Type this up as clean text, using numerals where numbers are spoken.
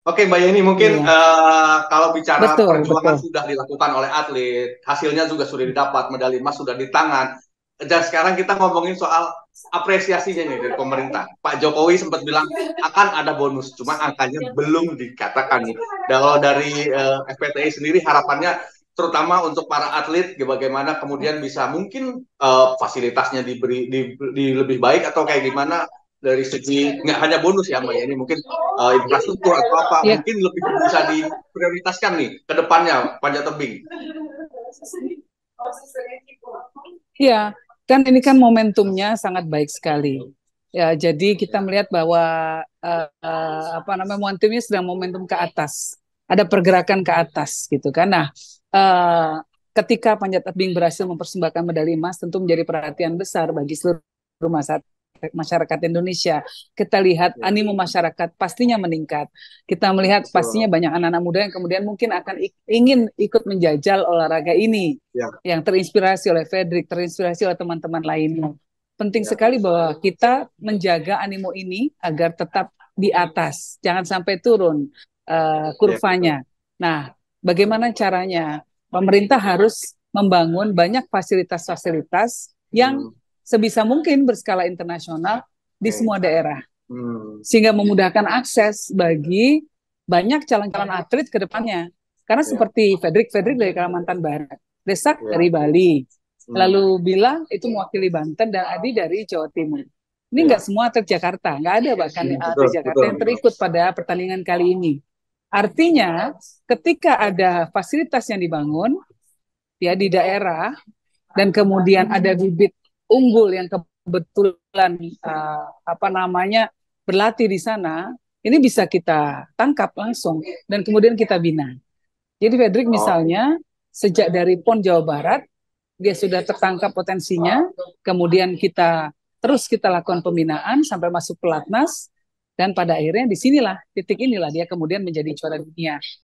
Oke, Mbak Yeni, mungkin Iya, kalau bicara betul, perjuangan betul. sudah dilakukan oleh atlet, hasilnya juga sudah didapat, medali emas sudah di tangan. Dan sekarang kita ngomongin soal apresiasinya nih dari pemerintah. Pak Jokowi sempat bilang akan ada bonus, cuma angkanya belum dikatakan nih. Dan kalau dari FPTI sendiri harapannya terutama untuk para atlet, bagaimana kemudian bisa mungkin fasilitasnya di lebih baik atau kayak gimana dari segi nggak hanya bonus ya Mbak ya, ini mungkin infrastruktur atau apa Ya, mungkin lebih bisa diprioritaskan nih ke depannya panjat tebing. ya, kan ini kan momentumnya sangat baik sekali. Ya, jadi kita Ya, melihat bahwa apa namanya momentumnya sedang momentum ke atas. Ada pergerakan ke atas gitu kan. Nah, eh, ketika panjat tebing berhasil mempersembahkan medali emas tentu menjadi perhatian besar bagi seluruh masyarakat Indonesia. Kita lihat ya, animo masyarakat pastinya meningkat. Kita melihat pastinya betul. banyak anak-anak muda yang kemudian mungkin akan ingin ikut menjajal olahraga ini Ya, yang terinspirasi oleh Fredrik, terinspirasi oleh teman-teman lainnya. Penting ya, sekali bahwa kita menjaga animo ini agar tetap di atas, jangan sampai turun ya, betul. kurvanya. Nah, bagaimana caranya? Pemerintah harus membangun banyak fasilitas-fasilitas yang Hmm, sebisa mungkin berskala internasional di oke. semua daerah, Hmm, sehingga memudahkan akses bagi banyak calon-calon atlet ke depannya. Karena ya, seperti Fredrik dari Kalimantan Barat, Desak ya, dari Bali, lalu hmm, Bilang itu mewakili Banten, dan Adi dari Jawa Timur. Ini nggak ya, semua atlet Jakarta, nggak ada bahkan betul, atlet Jakarta betul, yang betul. terikut pada pertandingan kali ini. Artinya, ketika ada fasilitas yang dibangun ya di daerah dan kemudian ada bibit unggul yang kebetulan apa namanya berlatih di sana, ini bisa kita tangkap langsung dan kemudian kita bina. Jadi Fredrik Oke, misalnya sejak dari PON Jawa Barat dia sudah tertangkap potensinya, kemudian kita lakukan pembinaan sampai masuk pelatnas dan pada akhirnya di sinilah titik inilah dia kemudian menjadi juara dunia.